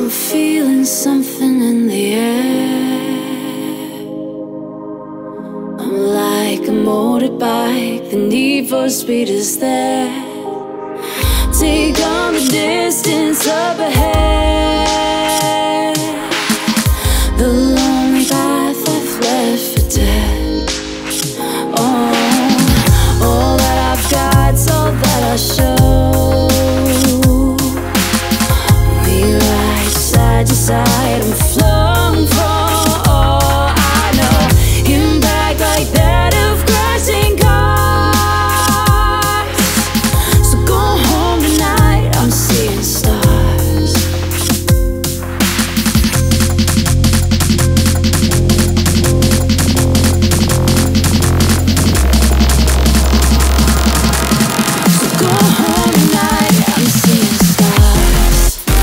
feeling something in the air. I'm like a motorbike, the need for speed is there. Take on the distance up ahead. The lonely path I've left for dead. Oh, all that I've got's all that I show. Side to side, I'm flung from all I know. Impact like that of crashing cars. So go home tonight, I'm seeing stars. So go home tonight, I'm seeing stars.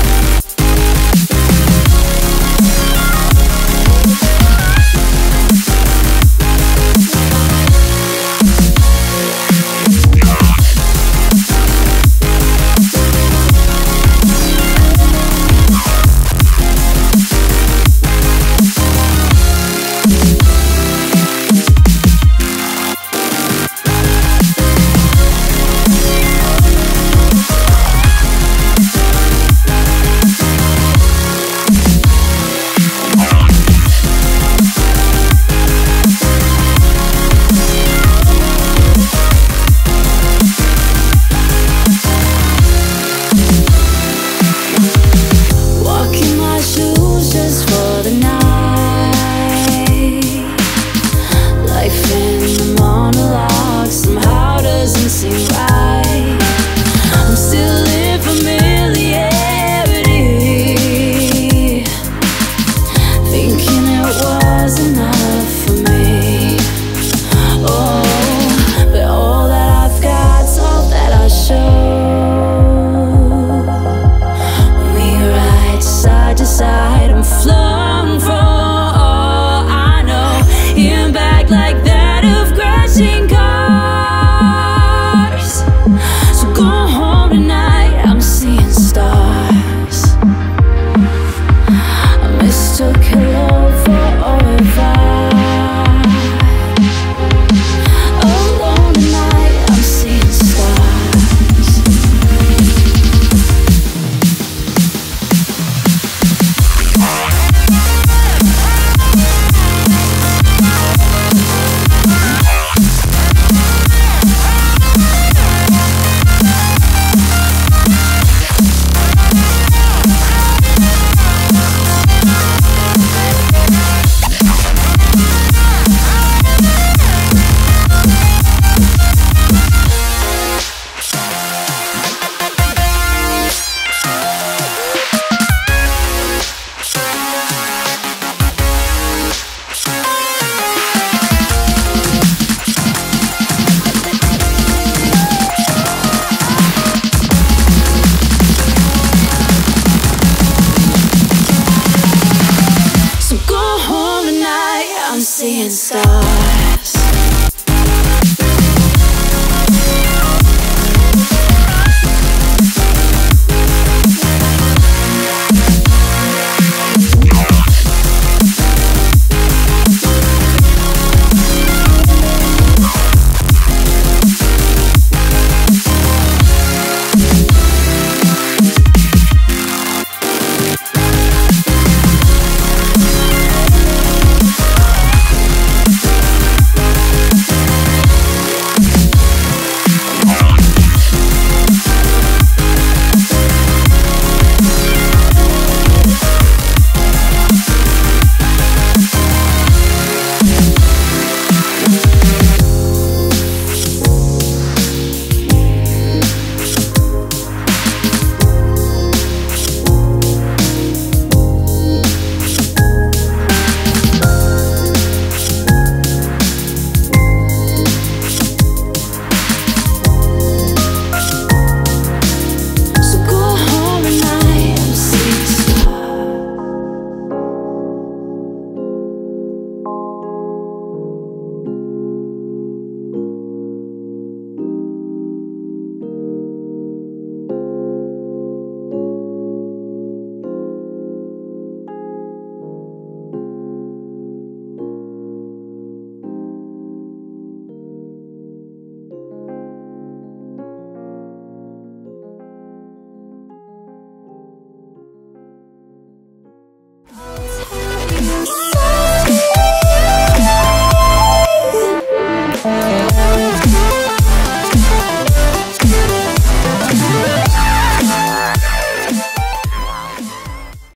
I'm flung from all I know. Impact like that of crashing cars. So go home tonight, I'm seeing stars. I mistook hello for au revoir. Alone tonight, I'm seeing stars. I'm seeing stars.